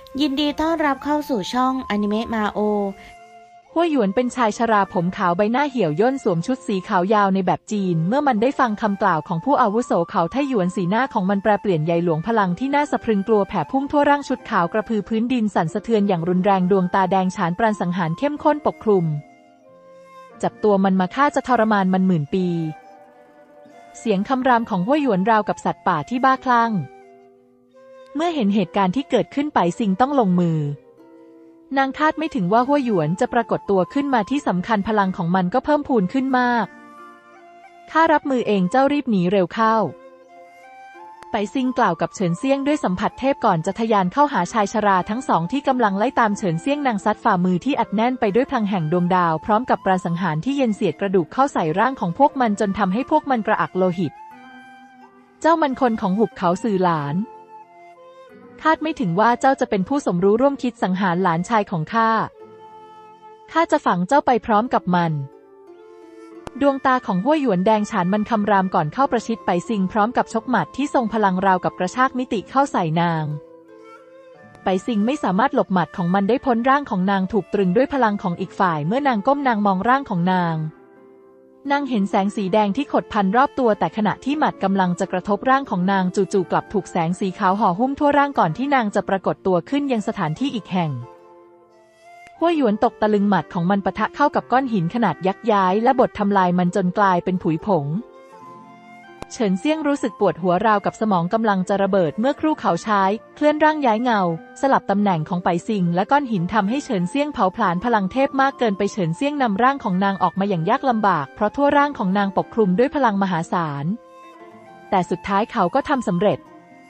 ยินดีต้อนรับเข้าสู่ช่องอนิเมะมาโอฮั่วหยวนเป็นชายชราผมขาวใบหน้าเหี่ยวย่นสวมชุดสีขาวยาวในแบบจีนเมื่อมันได้ฟังคำกล่าวของผู้อาวุโสเขาไทหยวนสีหน้าของมันแปรเปลี่ยนใยหลวงพลังที่น่าสะพรึงกลัวแผ่พุ่งทั่วร่างชุดขาวกระพือพื้นดินสั่นสะเทือนอย่างรุนแรงดวงตาแดงฉานปราณสังหารเข้มข้นปกคลุมจับตัวมันมาฆ่าจะทรมานมันหมื่นปีเสียงคำรามของฮั่วหยวนราวกับสัตว์ป่าที่บ้าคลั่งเมื่อเห็นเหตุการณ์ที่เกิดขึ้นไปซิงต้องลงมือนางคาดไม่ถึงว่าฮั่วหยวนจะปรากฏตัวขึ้นมาที่สำคัญพลังของมันก็เพิ่มพูนขึ้นมากข้ารับมือเองเจ้ารีบหนีเร็วเข้าไปซิงกล่าวกับเฉินเซี่ยงด้วยสัมผัสเทพก่อนจะทะยานเข้าหาชายชราทั้งสองที่กำลังไล่ตามเฉินเซี่ยงนางซัดฝ่ามือที่อัดแน่นไปด้วยพลังแห่งดวงดาวพร้อมกับปราณสังหารที่เย็นเสียดกระดูกเข้าใส่ร่างของพวกมันจนทำให้พวกมันกระอักโลหิตเจ้ามันคนของหุบเขาสื่อหลานคาดไม่ถึงว่าเจ้าจะเป็นผู้สมรู้ร่วมคิดสังหารหลานชายของข้าจะฝังเจ้าไปพร้อมกับมันดวงตาของฮั่วหยวนแดงฉานมันคำรามก่อนเข้าประชิดไปซิงพร้อมกับชกหมัดที่ทรงพลังราวกับกระชากมิติเข้าใส่นางไปซิงไม่สามารถหลบหมัดของมันได้พ้นร่างของนางถูกตรึงด้วยพลังของอีกฝ่ายเมื่อนางก้มนางมองร่างของนางเห็นแสงสีแดงที่ขดพันรอบตัวแต่ขณะที่หมัดกำลังจะกระทบร่างของนางจู่ๆกลับถูกแสงสีขาวห่อหุ้มทั่วร่างก่อนที่นางจะปรากฏตัวขึ้นยังสถานที่อีกแห่งฮั่วหยวนตกตะลึงหมัดของมันปะทะเข้ากับก้อนหินขนาดยักษ์ย้ายและบดทำลายมันจนกลายเป็นผุยผงเฉินเซี่ยงรู้สึกปวดหัวราวกับสมองกำลังจะระเบิดเมื่อครู่เขาใช้เคลื่อนร่างย้ายเงาสลับตำแหน่งของไปซิงและก้อนหินทำให้เฉินเซี่ยงเผาผลาญพลังเทพมากเกินไปเฉินเซี่ยงนำร่างของนางออกมาอย่างยากลำบากเพราะทั่วร่างของนางปกคลุมด้วยพลังมหาศาลแต่สุดท้ายเขาก็ทำสำเร็จ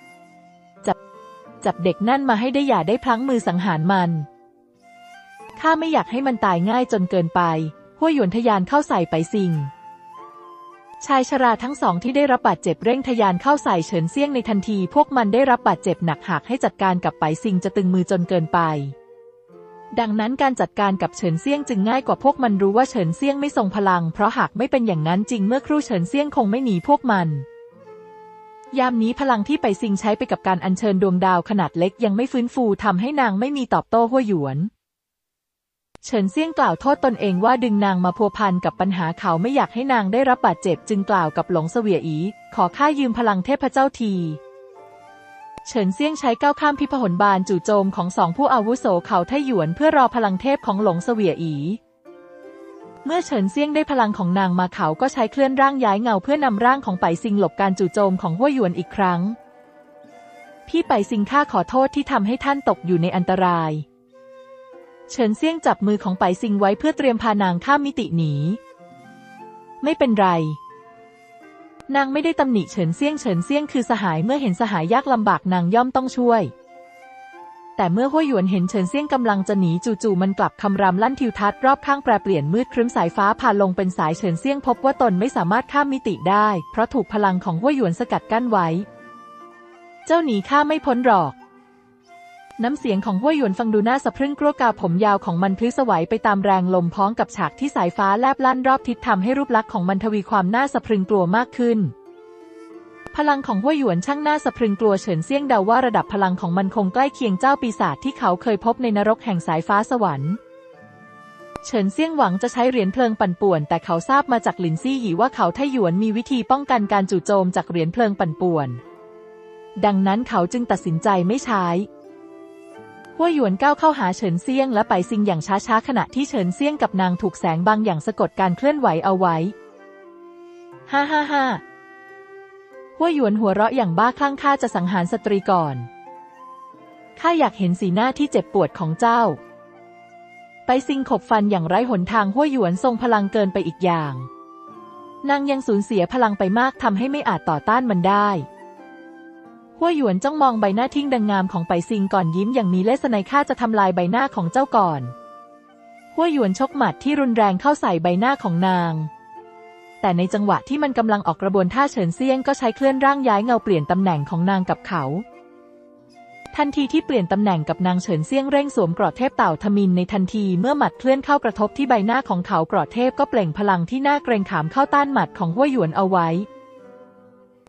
จับเด็กนั่นมาให้ได้อย่าได้พลั้งมือสังหารมันข้าไม่อยากให้มันตายง่ายจนเกินไปฮั่วหยวนทะยานเข้าใส่ไปซิงชายชราทั้งสองที่ได้รับบาดเจ็บเร่งทะยานเข้าใส่เฉินเซี่ยงในทันทีพวกมันได้รับบาดเจ็บหนักหากให้จัดการกับไปซิงจะตึงมือจนเกินไปดังนั้นการจัดการกับเฉินเซี่ยงจึงง่ายกว่าพวกมันรู้ว่าเฉินเซี่ยงไม่ทรงพลังเพราะหากไม่เป็นอย่างนั้นจริงเมื่อครู่เฉินเซี่ยงคงไม่หนีพวกมันยามนี้พลังที่ไปซิงใช้ไปกับการอัญเชิญดวงดาวขนาดเล็กยังไม่ฟื้นฟูทำให้นางไม่มีตอบโต้ฮั่วหยวนเฉินเซี่ยงกล่าวโทษตนเองว่าดึงนางมาพัวพันกับปัญหาเขาไม่อยากให้นางได้รับบาดเจ็บจึงกล่าวกับหลงเสวียอีขอข้ายืมพลังเทพเจ้าทีเฉินเซี่ยงใช้ก้าวข้ามพิพหลบาลจู่โจมของสองผู้อาวุโสเขาไทหยวนเพื่อรอพลังเทพของหลงเสวียอีเมื่อเฉินเซี่ยงได้พลังของนางมาเขาก็ใช้เคลื่อนร่างย้ายเงาเพื่อนำร่างของไปซิงหลบการจู่โจมของฮั่วหยวนอีกครั้งพี่ไปซิงข้าขอโทษที่ทำให้ท่านตกอยู่ในอันตรายเฉินเซี่ยงจับมือของไปซิงไว้เพื่อเตรียมพานางข้ามมิติหนีไม่เป็นไรนางไม่ได้ตำหนิเฉินเซี่ยงคือสหายเมื่อเห็นสหายยากลำบากนางย่อมต้องช่วยแต่เมื่อฮั่วหยวนเห็นเฉินเซี่ยงกำลังจะหนีจู่ๆมันกลับคำรามลั่นทิวทัศน์รอบข้างแปรเปลี่ยนมืดครึ้มสายฟ้าผ่าลงเป็นสายเฉินเซี่ยงพบว่าตนไม่สามารถข้ามมิติได้เพราะถูกพลังของฮั่วหยวนสกัดกั้นไว้เจ้าหนีข้าไม่พ้นหรอกน้ำเสียงของฮั่วหยวนฟังดูน่าสะพรึงกลัวกาผมยาวของมันพลิ้วสวัยไปตามแรงลมพ้องกับฉากที่สายฟ้าแลบลั่นรอบทิศทำให้รูปลักษณ์ของมันทวีความน่าสะพรึงกลัวมากขึ้นพลังของฮั่วหยวนช่างน่าสะพรึงกลัวเฉินเซี่ยงเดาว่าระดับพลังของมันคงใกล้เคียงเจ้าปีศาจที่เขาเคยพบในนรกแห่งสายฟ้าสวรรค์เฉินเซี่ยงหวังจะใช้เหรียญเพลิงปั่นป่วนแต่เขาทราบมาจากหลินซี่หยีว่าเขาไทหยวนมีวิธีป้องกันการจู่โจมจากเหรียญเพลิงปั่นป่วนดังนั้นเขาจึงตัดสินใจไม่ใช้ฮั่วหยวนก้าวเข้าหาเฉินเซี่ยงและไปซิงอย่างช้าๆขณะที่เฉินเซี่ยงกับนางถูกแสงบางอย่างสะกดการเคลื่อนไหวเอาไว้ฮ่าฮ่าฮ่าฮั่วหยวนหัวเราะอย่างบ้าคลั่งข้าจะสังหารสตรีก่อนข้าอยากเห็นสีหน้าที่เจ็บปวดของเจ้าไปซิงขบฟันอย่างไร้หนทางฮั่วหยวนทรงพลังเกินไปอีกอย่างนางยังสูญเสียพลังไปมากทำให้ไม่อาจต่อต้านมันได้ฮั่วหยวนจ้องมองใบหน้าทิ้งดังงามของไปซิงก่อนยิ้มอย่างมีเลสไนข้าจะทำลายใบหน้าของเจ้าก่อนฮั่วหยวนชกหมัดที่รุนแรงเข้าใส่ใบหน้าของนางแต่ในจังหวะที่มันกำลังออกกระบวนท่าเฉินเซี่ยงก็ใช้เคลื่อนร่างย้ายเงาเปลี่ยนตำแหน่งของนางกับเขาทันทีที่เปลี่ยนตำแหน่งกับนางเฉินเซี่ยงเร่งสวมเกราะเทพเต่าทมิฬในทันทีเมื่อหมัดเคลื่อนเข้ากระทบที่ใบหน้าของเขาเกราะเทพก็เปล่งพลังที่น่าเกรงขามเข้าต้านหมัดของฮั่วหยวนเอาไว้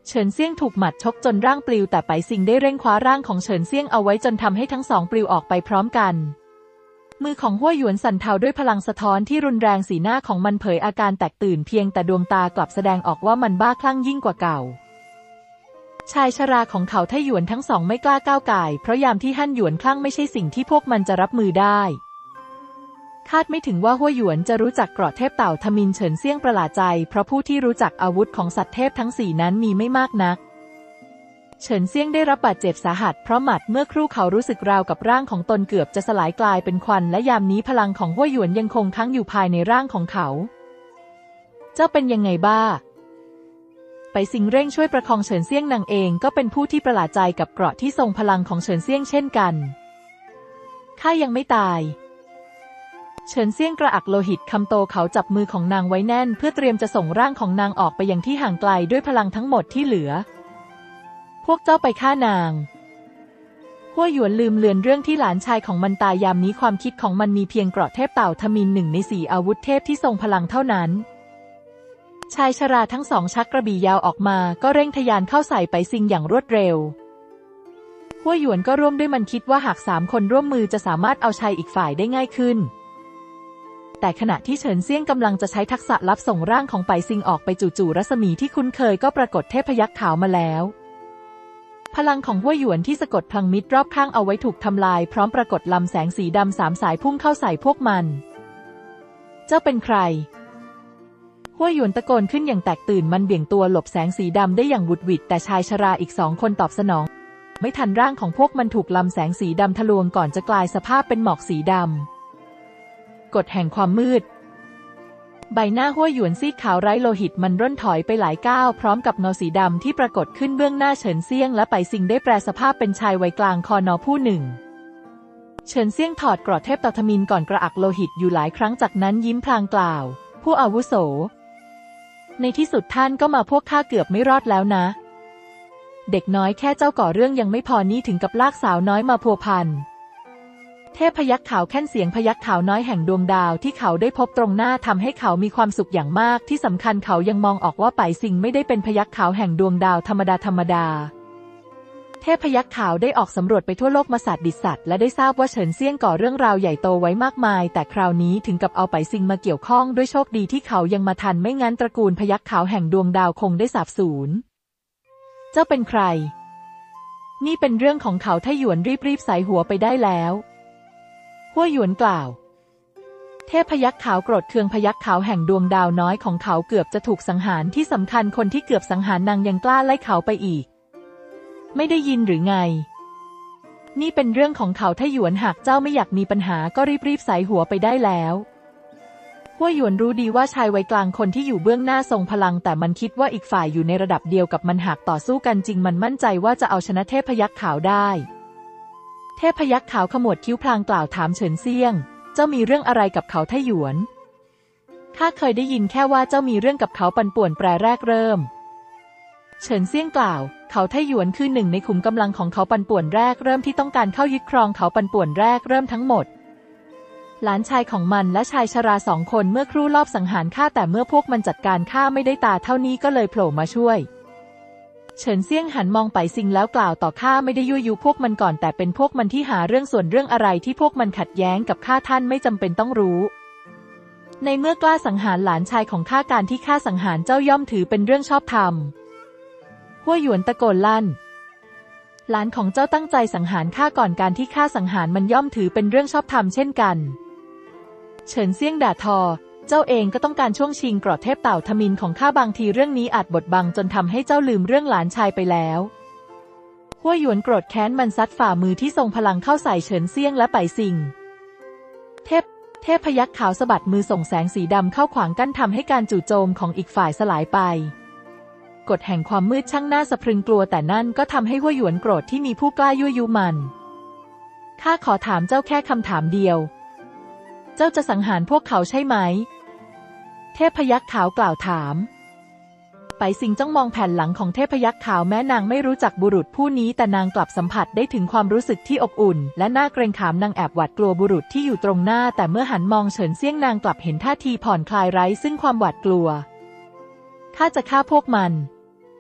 เฉินเซี่ยงถูกหมัดชกจนร่างปลิวแต่ไปซิงได้เร่งคว้าร่างของเฉินเซี่ยงเอาไว้จนทำให้ทั้งสองปลิวออกไปพร้อมกันมือของฮั่วหยวนสั่นเทาด้วยพลังสะท้อนที่รุนแรงสีหน้าของมันเผยอาการแตกตื่นเพียงแต่ดวงตากลับแสดงออกว่ามันบ้าคลั่งยิ่งกว่าเก่าชายชราของเขาไทหยวนทั้งสองไม่กล้าก้าวก่ายเพราะยามที่ฮั่นหยวนคลั่งไม่ใช่สิ่งที่พวกมันจะรับมือได้คาดไม่ถึงว่าฮั่วหยวนจะรู้จักเกราะเทพเต่าทมินเฉินเซี่ยงประหลาดใจเพราะผู้ที่รู้จักอาวุธของสัตว์เทพทั้งสี่นั้นมีไม่มากนักเฉินเซี่ยงได้รับบาดเจ็บสาหัสเพราะหมัดเมื่อครู่เขารู้สึกราวกับร่างของตนเกือบจะสลายกลายเป็นควันและยามนี้พลังของฮั่วหยวนยังคงค้างอยู่ภายในร่างของเขาเจ้าเป็นยังไงบ้าไปซิงเร่งช่วยประคองเฉินเซี่ยงนางเองก็เป็นผู้ที่ประหลาดใจกับเกราะที่ทรงพลังของเฉินเซี่ยงเช่นกันข้ายังไม่ตายเฉินเซี่ยงกระอักโลหิตคำโตเขาจับมือของนางไว้แน่นเพื่อเตรียมจะส่งร่างของนางออกไปยังที่ห่างไกลด้วยพลังทั้งหมดที่เหลือพวกเจ้าไปฆ่านางฮั่วหยวนลืมเลือนเรื่องที่หลานชายของมันตายยามนี้ความคิดของมันมีเพียงเกราะเทพเต่าทมิน1 ใน 4อาวุธเทพที่ทรงพลังเท่านั้นชายชราทั้งสองชักกระบี่ยาวออกมาก็เร่งทะยานเข้าใส่ไปซิงอย่างรวดเร็วฮั่วหยวนก็ร่วมด้วยมันคิดว่าหาก3 คนร่วมมือจะสามารถเอาชัยอีกฝ่ายได้ง่ายขึ้นแต่ขณะที่เฉินเซี่ยงกำลังจะใช้ทักษะลับส่งร่างของไปซิงออกไปจู่ๆรัศมีที่คุ้นเคยก็ปรากฏเทพยักษ์ขาวมาแล้วพลังของฮั่วหยวนที่สะกดพลังมิตรรอบข้างเอาไว้ถูกทำลายพร้อมปรากฏลำแสงสีดำ3 สายพุ่งเข้าใส่พวกมันเจ้าเป็นใครฮั่วหยวนตะโกนขึ้นอย่างแตกตื่นมันเบี่ยงตัวหลบแสงสีดำได้อย่างหวุดหวิดแต่ชายชราอีก2 คนตอบสนองไม่ทันร่างของพวกมันถูกลำแสงสีดำทะลวงก่อนจะกลายสภาพเป็นหมอกสีดำกฎแห่งความมืดใบหน้าฮั่วหยวนซีดขาวไร้โลหิตมันร่นถอยไปหลายก้าวพร้อมกับเงาสีดำที่ปรากฏขึ้นเบื้องหน้าเฉินเซี่ยงและไปซิงได้แปลสภาพเป็นชายวัยกลางคอนอผู้หนึ่งเฉินเซี่ยงถอดเกราะเทพเต่าทมินก่อนกระอักโลหิตอยู่หลายครั้งจากนั้นยิ้มพลางกล่าวผู้อาวุโสในที่สุดท่านก็มาพวกข้าเกือบไม่รอดแล้วนะเด็กน้อยแค่เจ้าก่อเรื่องยังไม่พอนี่ถึงกับลากสาวน้อยมาพัวพันเทพพยัคฆ์ขาวแค่นเสียงพยัคฆ์ขาวน้อยแห่งดวงดาวที่เขาได้พบตรงหน้าทำให้เขามีความสุขอย่างมากที่สำคัญเขายังมองออกว่าไปซิงไม่ได้เป็นพยัคฆ์ขาวแห่งดวงดาวธรรมดาเทพพยัคฆ์ขาวได้ออกสำรวจไปทั่วโลกมาศาสตร์ดิษสัตว์และได้ทราบว่าเฉินเซี่ยงก่อเรื่องราวใหญ่โตไว้มากมายแต่คราวนี้ถึงกับเอาไปซิงมาเกี่ยวข้องด้วยโชคดีที่เขายังมาทันไม่งั้นตระกูลพยัคฆ์ขาวแห่งดวงดาวคงได้สาบสูญเจ้าเป็นใครนี่เป็นเรื่องของเขาไทหยวนรีบใส่หัวไปได้แล้วฮั่วหยวนกล่าวเทพพยัคฆ์ขาวโกรธเคืองพยัคฆ์ขาวแห่งดวงดาวน้อยของเขาเกือบจะถูกสังหารที่สำคัญคนที่เกือบสังหารนางยังกล้าไล่เขาไปอีกไม่ได้ยินหรือไงนี่เป็นเรื่องของเขาไทหยวนหากเจ้าไม่อยากมีปัญหาก็รีบใส่หัวไปได้แล้วฮั่วหยวนรู้ดีว่าชายวัยกลางคนที่อยู่เบื้องหน้าทรงพลังแต่มันคิดว่าอีกฝ่ายอยู่ในระดับเดียวกับมันหากต่อสู้กันจริงมันมั่นใจว่าจะเอาชนะเทพพยัคฆ์ขาวได้เทพพยัคฆ์ขาวขมวดคิ้วพลางกล่าวถามเฉินเซี่ยงเจ้ามีเรื่องอะไรกับเขาไทหยวนข้าเคยได้ยินแค่ว่าเจ้ามีเรื่องกับเขาปันป่วนแปรแรกเริ่มเฉินเซี่ยงกล่าวเขาไทหยวนคือหนึ่งในขุมกำลังของเขาปันป่วนแรกเริ่มที่ต้องการเข้ายึดครองเขาปันป่วนแรกเริ่มทั้งหมดหลานชายของมันและชายชรา2 คนเมื่อครู่ลอบสังหารข้าแต่เมื่อพวกมันจัดการข้าไม่ได้ตาเท่านี้ก็เลยโผล่มาช่วยเฉินเซี่ยงหันมองไปซิงแล้วกล่าวต่อข้าไม่ได้ยั่วยุพวกมันก่อนแต่เป็นพวกมันที่หาเรื่องส่วนเรื่องอะไรที่พวกมันขัดแย้งกับข้าท่านไม่จำเป็นต้องรู้ในเมื่อกล้าสังหารหลานชายของข้าการที่ข้าสังหารเจ้าย่อมถือเป็นเรื่องชอบธรรมฮั่วหยวนตะโกนลั่นหลานของเจ้าตั้งใจสังหารข้าก่อนการที่ข้าสังหารมันย่อมถือเป็นเรื่องชอบธรรมเช่นกันเฉินเซี่ยงด่าทอเจ้าเองก็ต้องการช่วงชิงเกราะเทพเต่าทมินของข้าบางทีเรื่องนี้อาจบดบังจนทำให้เจ้าลืมเรื่องหลานชายไปแล้วฮั่วหยวนโกรธแค้นมันซัดฝ่ามือที่ทรงพลังเข้าใส่เฉินเซี่ยงและไปซิงเทพพยัคฆ์ขาวสะบัดมือส่งแสงสีดำเข้าขวางกั้นทำให้การจู่โจมของอีกฝ่ายสลายไปกฎแห่งความมืดช่างน่าสะพรึงกลัวแต่นั่นก็ทำให้ฮั่วหยวนโกรธที่มีผู้กล้ายั่วยุมันข้าขอถามเจ้าแค่คำถามเดียวเจ้าจะสังหารพวกเขาใช่ไหมเทพพยัคฆ์ขาวกล่าวถามไปซิงจ้องมองแผ่นหลังของเทพยัคฆ์ขาวแม้นางไม่รู้จักบุรุษผู้นี้แต่นางกลับสัมผัสได้ถึงความรู้สึกที่อบอุ่นและน่าเกรงขามนางแอบหวาดกลัวบุรุษที่อยู่ตรงหน้าแต่เมื่อหันมองเฉินเซี่ยงนางกลับเห็นท่าทีผ่อนคลายไร้ซึ่งความหวาดกลัวข้าจะฆ่าพวกมัน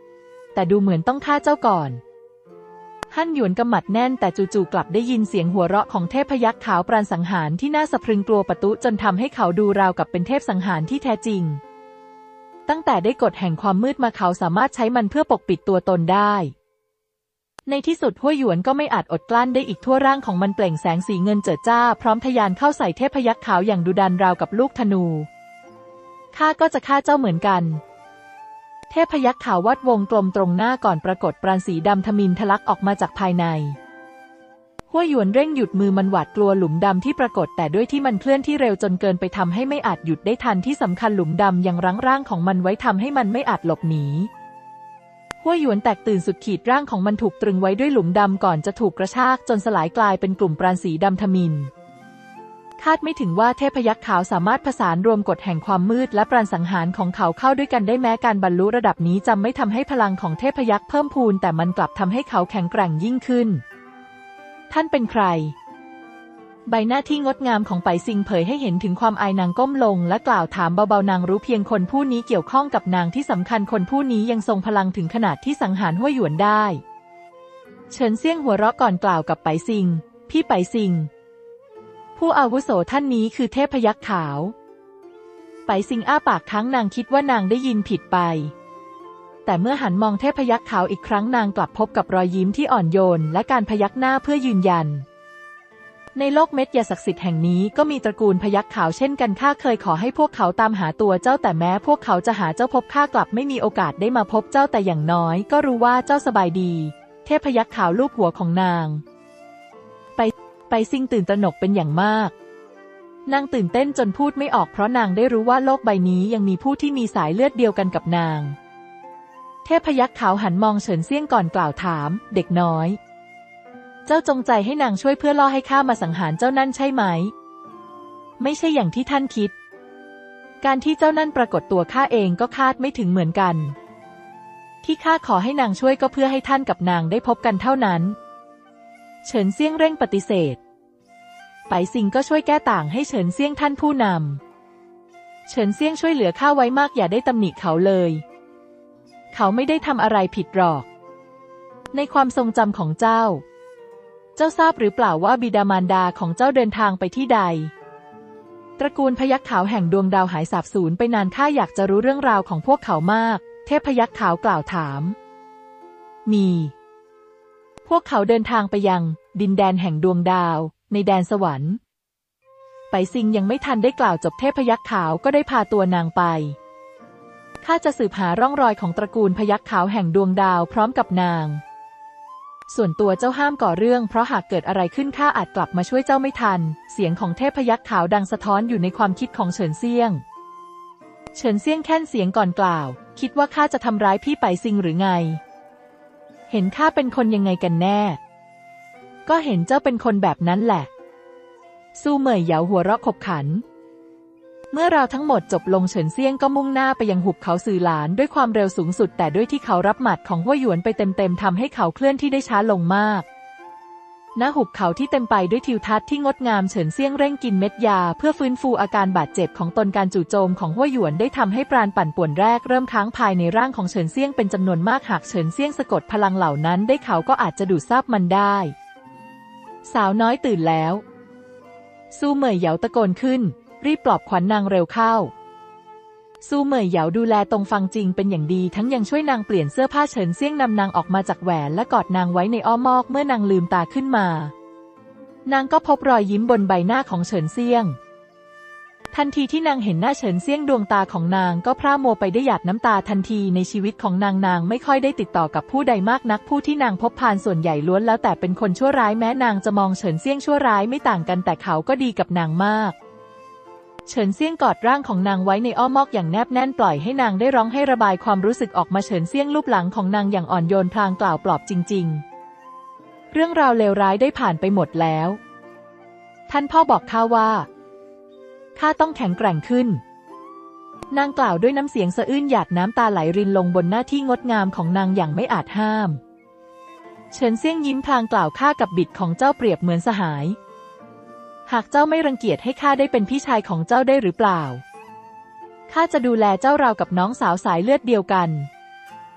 แต่ดูเหมือนต้องฆ่าเจ้าก่อนฮั่นหยวนกำหมัดแน่นแต่จู่ๆกลับได้ยินเสียงหัวเราะของเทพยักษ์ขาวปราณสังหารที่น่าสะพรึงกลัวปะทุจนทำให้เขาดูราวกับเป็นเทพสังหารที่แท้จริงตั้งแต่ได้กฎแห่งความมืดมาเขาสามารถใช้มันเพื่อปกปิดตัวตนได้ในที่สุดห้วยหยวนก็ไม่อาจอดกลั้นได้อีกทั่วร่างของมันเปล่งแสงสีเงินเจิดจ้าพร้อมทะยานเข้าใส่เทพยักษ์ขาวอย่างดุดันราวกับลูกธนูข้าก็จะฆ่าเจ้าเหมือนกันเทพยักษ์ขาววัดวงกลมตรงหน้าก่อนปรากฏปราณสีดำทมิฬทะลักออกมาจากภายในห้วยหยวนเร่งหยุดมือมันหวาดกลัวหลุมดำที่ปรากฏแต่ด้วยที่มันเคลื่อนที่เร็วจนเกินไปทำให้ไม่อาจหยุดได้ทันที่สำคัญหลุมดำยังรั้งร่างของมันไว้ทำให้มันไม่อาจหลบหนีห้วยหยวนแตกตื่นสุดขีดร่างของมันถูกตรึงไว้ด้วยหลุมดำก่อนจะถูกกระชากจนสลายกลายเป็นกลุ่มปราณสีดำทมิฬคาดไม่ถึงว่าเทพยักษ์ขาวสามารถผสานรวมกฎแห่งความมืดและปราณสังหารของเขาเข้าด้วยกันได้แม้การบรรลุระดับนี้จะไม่ทำให้พลังของเทพยักษ์เพิ่มพูนแต่มันกลับทำให้เขาแข็งแกร่งยิ่งขึ้นท่านเป็นใครใบหน้าที่งดงามของไปซิงเผยให้เห็นถึงความอายนางก้มลงและกล่าวถามเบาๆนางรู้เพียงคนผู้นี้เกี่ยวข้องกับนางที่สำคัญคนผู้นี้ยังทรงพลังถึงขนาดที่สังหารห้วยหยวนได้เฉินเซี่ยงหัวเราะก่อนกล่าวกับไปซิงพี่ไปซิงผู้อาวุโสท่านนี้คือเทพยักษ์ขาวไปซิงอ้าปากค้างนางคิดว่านางได้ยินผิดไปแต่เมื่อหันมองเทพยักษ์ขาวอีกครั้งนางกลับพบกับรอยยิ้มที่อ่อนโยนและการพยักหน้าเพื่อยืนยันในโลกเม็ดยาศักดิ์สิทธิ์แห่งนี้ก็มีตระกูลพยัคฆ์ขาวเช่นกันข้าเคยขอให้พวกเขาตามหาตัวเจ้าแต่แม้พวกเขาจะหาเจ้าพบข้ากลับไม่มีโอกาสได้มาพบเจ้าแต่อย่างน้อยก็รู้ว่าเจ้าสบายดีเทพยัคฆ์ขาวลูบหัวของนางไปซิงตื่นตระหนกเป็นอย่างมากนางตื่นเต้นจนพูดไม่ออกเพราะนางได้รู้ว่าโลกใบนี้ยังมีผู้ที่มีสายเลือดเดียวกันกับนางเทพยัคฆ์ขาวหันมองเฉินเซี่ยงก่อนกล่าวถามเด็กน้อยเจ้าจงใจให้นางช่วยเพื่อล่อให้ข้ามาสังหารเจ้านั่นใช่ไหมไม่ใช่อย่างที่ท่านคิดการที่เจ้านั่นปรากฏตัวข้าเองก็คาดไม่ถึงเหมือนกันที่ข้าขอให้นางช่วยก็เพื่อให้ท่านกับนางได้พบกันเท่านั้นเฉินเซี่ยงเร่งปฏิเสธไปซิงก็ช่วยแก้ต่างให้เฉินเซี่ยงท่านผู้นำเฉินเซี่ยงช่วยเหลือข้าไว้มากอย่าได้ตำหนิเขาเลยเขาไม่ได้ทำอะไรผิดหรอกในความทรงจำของเจ้าทราบหรือเปล่าว่าบิดามารดาของเจ้าเดินทางไปที่ใดตระกูลพยัคฆ์ขาวแห่งดวงดาวหายสาบสูญไปนานข้าอยากจะรู้เรื่องราวของพวกเขามากเทพยัคฆ์ขาวกล่าวถามมีพวกเขาเดินทางไปยังดินแดนแห่งดวงดาวในแดนสวรรค์ไปซิงยังไม่ทันได้กล่าวจบเทพยัคฆ์ขาวก็ได้พาตัวนางไปข้าจะสืบหาร่องรอยของตระกูลพยัคฆ์ขาวแห่งดวงดาวพร้อมกับนางส่วนตัวเจ้าห้ามก่อเรื่องเพราะหากเกิดอะไรขึ้นข้าอาจกลับมาช่วยเจ้าไม่ทันเสียงของเทพยัคฆ์ขาวดังสะท้อนอยู่ในความคิดของเฉินเซี่ยงแค่นเสียงก่อนกล่าวคิดว่าข้าจะทำร้ายพี่ไปซิงหรือไงเห็นข้าเป็นคนยังไงกันแน่ก็เห็นเจ้าเป็นคนแบบนั้นแหละซูเหมยเหยาหัวเราะขบขันเมื่อเราทั้งหมดจบลงเฉินเซี่ยงก็มุ่งหน้าไปยังหุบเขาสื่อหลานด้วยความเร็วสูงสุดแต่ด้วยที่เขารับหมัดของห้วยหยวนไปเต็มๆทำให้เขาเคลื่อนที่ได้ช้าลงมากณหุบเขาที่เต็มไปด้วยทิวทัศน์ที่งดงามเฉินเซี่ยงเร่งกินเม็ดยาเพื่อฟื้นฟูอาการบาดเจ็บของตนการจู่โจมของห้วยหยวนได้ทำให้ปราณปั่นป่วนแรกเริ่มค้างภายในร่างของเฉินเซี่ยงเป็นจำนวนมากหากเฉินเซี่ยงสะกดพลังเหล่านั้นได้เขาก็อาจจะดูดซับมันได้สาวน้อยตื่นแล้วซูเหมยเหยาตะโกนขึ้นรีบปลอบขวัญนางเร็วเข้าซูเหมยเหยาดูแลตรงฟังจริงเป็นอย่างดีทั้งยังช่วยนางเปลี่ยนเสื้อผ้าเฉินเซี่ยงนำนางออกมาจากแหวนและกอดนางไว้ในอ้อมอกเมื่อนางลืมตาขึ้นมานางก็พบรอยยิ้มบนใบหน้าของเฉินเซี่ยงทันทีที่นางเห็นหน้าเฉินเซี่ยงดวงตาของนางก็พร่ามัวไปด้วยหยาดน้ำตาทันทีในชีวิตของนางไม่ค่อยได้ติดต่อกับผู้ใดมากนักผู้ที่นางพบผ่านส่วนใหญ่ล้วนแล้วแต่เป็นคนชั่วร้ายแม้นางจะมองเฉินเซี่ยงชั่วร้ายไม่ต่างกันแต่เขาก็ดีกับนางมากเฉินเซี่ยงกอดร่างของนางไว้ในอ้อมอกอย่างแนบแน่นปล่อยให้นางได้ร้องให้ระบายความรู้สึกออกมาเฉินเซี่ยงลูบหลังของนางอย่างอ่อนโยนพลางกล่าวปลอบจริงๆเรื่องราวเลวร้ายได้ผ่านไปหมดแล้วท่านพ่อบอกข้าว่าข้าต้องแข็งแกร่งขึ้นนางกล่าวด้วยน้ำเสียงสะอื้นหยาดน้ำตาไหลรินลงบนหน้าที่งดงามของนางอย่างไม่อาจห้ามเฉินเซี่ยงยิ้มพลางกล่าวข้ากับบิดของเจ้าเปรียบเหมือนสหายหากเจ้าไม่รังเกียจให้ข้าได้เป็นพี่ชายของเจ้าได้หรือเปล่าข้าจะดูแลเจ้าราวกับน้องสาวสายเลือดเดียวกัน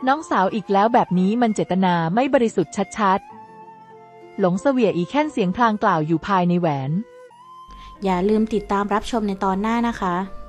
น้องสาวอีกแล้วแบบนี้มันเจตนาไม่บริสุทธิ์ชัดๆหลงเสวียอีแค่นเสียงพลางกล่าวอยู่ภายในแหวนอย่าลืมติดตามรับชมในตอนหน้านะคะ